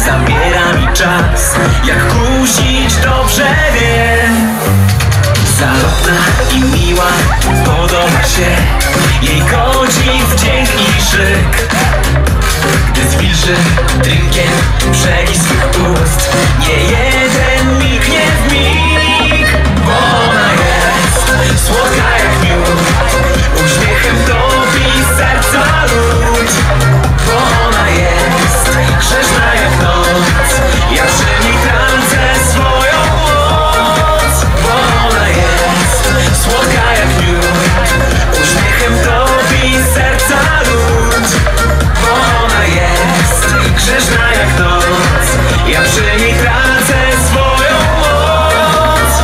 zabiera mi czas, jak kusić dobrze wie. Zalotna i miła, podoba się jej godziw, dźwięk i szyk. Gdy zwilży drinkiem brzegi swych ust, nie jeden milknie w mig, bo ona jest słodka jak miód, uśmiechem topi serca lód. Bo ona jest grzeszna jak noc, ja przy niej tracę swoją moc. Bo ona jest słodka jak miód, uśmiechem topi serca lód. Bo ona jest grzeszna jak noc, ja przy niej tracę swoją moc.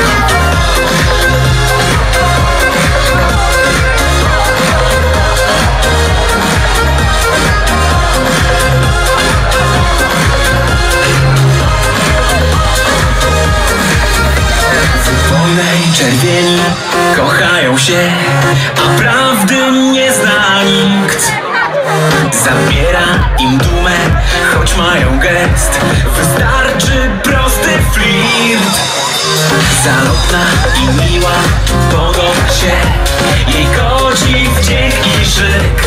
W wolnej czerwieni kochają się, a prawdy nie zna nikt. Zabiera im dumę, choć mają gest, wystarczy prosty flirt. Zalotna i miła, podoba się jej godziw, dźwięk i szyk.